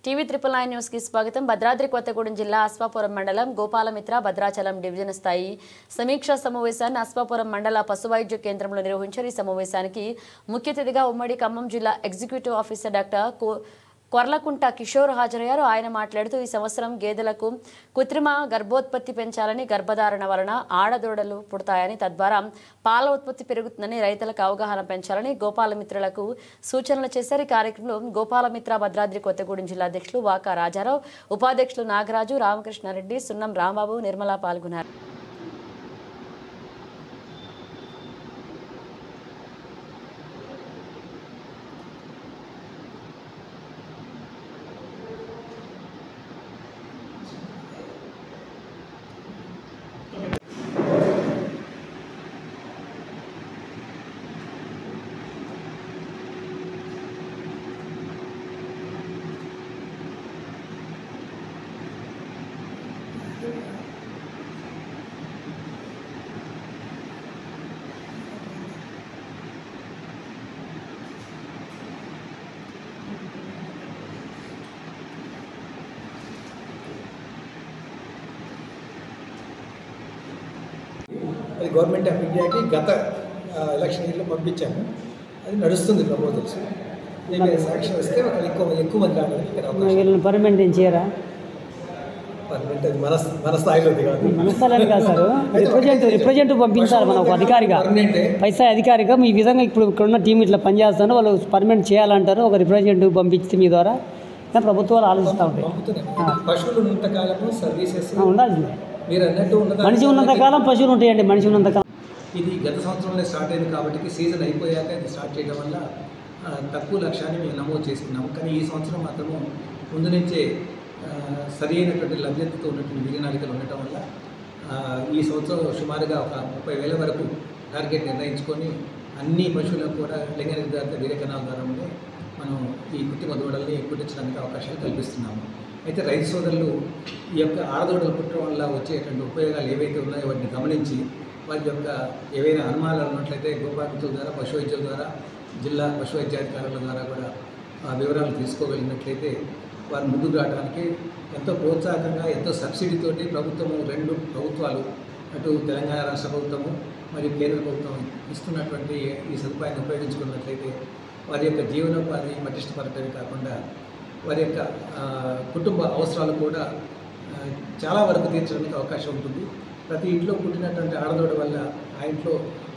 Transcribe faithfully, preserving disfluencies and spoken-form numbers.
TV triple nine news కి స్వాగతం. భద్రాద్రి కొత్తగూడెం జిల్లా అశ్వాపురం మండలం గోపాలమిత్ర భద్రాచలం డివిజన్ స్థాయి సమీక్షా సమావేశాన్ని అశ్వాపురం మండల పశువైద్య కేంద్రంలో నిర్వహించారు. ఈ సమావేశానికి ముఖ్య అతిథిగా ఉమ్మడి ఖమ్మం జిల్లా executive officer doctor Korlakunta Kishore హాజరయ్యారు. ఆయన మాట్లాడుతూ ఈ సంవత్సరం గేదెలకు కృత్రిమ గర్భోత్పత్తి పెంచాలని, గర్భధారణ వలన ఆడదూడలు పుడతాయని, తద్వారా పాల ఉత్పత్తి పెరుగుతుందని, రైతులకు అవగాహన పెంచాలని గోపాలమిత్రులకు సూచనలు చేశారు. ఈ కార్యక్రమంలో గోపాలమిత్ర భద్రాద్రి కొత్తగూడెం జిల్లా అధ్యక్షులు వాకా రాజారావు, ఉపాధ్యక్షులు నాగరాజు, రామకృష్ణారెడ్డి, సున్నం రాంబాబు, నిర్మల పాల్గొన్నారు. అది గవర్నమెంట్ ఆఫ్ ఇండియాకి గత ఎలక్షన్ ఇయర్లో పంపించాము. అది నడుస్తుంది ప్రపోజల్స్. నేను సాక్ష్యం వస్తే ఎక్కువ ఎక్కువ మంది రావడానికి ఇక్కడ పర్మనెంట్ ఏం చేయరా? పర్మనెంట్ అది మన మన స్థాయిలోది కాదు, మన స్థాయిలో కాదు సార్. రిప్రజెంట్ రిప్రజెంట్ పంపించాలి మనం ఒక అధికారిగా, పైసా అధికారిగా. మీ విధంగా ఇప్పుడు ఇక్కడున్న టీం ఇట్లా పనిచేస్తాను, వాళ్ళు పర్మనెంట్ చేయాలంటారు. ఒక రిప్రజెంటేటివ్ పంపిస్తే మీ ద్వారా ప్రభుత్వాలు ఆలోచిస్తూ ఉంటాయి. పశువులు ఉన్నంతకాలము సర్వీసెస్ ఉండాలి. మీరు అన్నట్టు మనిషి ఉన్నంత కాలం పశువులు ఉంటాయండి. మనిషి ఉన్నంత కాలం. ఇది గత సంవత్సరంలో స్టార్ట్ అయింది కాబట్టి సీజన్ అయిపోయాక ఇది స్టార్ట్ చేయడం వల్ల తక్కువ లక్ష్యాన్ని మేము నమోదు చేసుకున్నాము. కానీ ఈ సంవత్సరం మాత్రము ముందు నుంచే సరి అయినటువంటి లభ్యతతో ఉన్నటువంటి వీర్యనాళికలు ఉండటం వల్ల ఈ సంవత్సరం సుమారుగా ఒక ముప్పై వేల వరకు టార్గెట్ నిర్ణయించుకొని అన్ని పశువులకు కూడా లింగ నిర్ధారిత వీర్యకణాల ద్వారానే మనం ఈ కృత్రిమ దూడల్ని పుట్టించడానికి అవకాశాలు కల్పిస్తున్నాము. అయితే రైతు సోదరులు ఈ యొక్క ఆడదూడలు పుట్టడం వల్ల వచ్చేటువంటి ఉపయోగాలు ఏవైతే ఉన్నాయో వాటిని గమనించి వాటి యొక్క ఏవైనా అనుమానాలు ఉన్నట్లయితే గోపాలమిత్రుల ద్వారా, పశు వైద్యుల ద్వారా, జిల్లా పశు వైద్యాధికారుల ద్వారా కూడా ఆ వివరాలు తీసుకోగలిగినట్లయితే వారు ముందుకు రావడానికి ఎంతో ప్రోత్సాహకంగా, ఎంతో సబ్సిడీతోటి ప్రభుత్వము, రెండు ప్రభుత్వాలు, అటు తెలంగాణ రాష్ట్ర ప్రభుత్వము మరియు కేంద్ర ప్రభుత్వం ఇస్తున్నటువంటి ఈ సదుపాయాన్ని ఉపయోగించుకున్నట్లయితే వారి యొక్క జీవనోపాధి పటిష్టపడటమే కాకుండా వారి యొక్క కుటుంబ అవసరాలు కూడా చాలా వరకు తీర్చడానికి అవకాశం ఉంటుంది. ప్రతి ఇంట్లో పుట్టినటువంటి ఆడదూడ వల్ల ఆ ఇంట్లో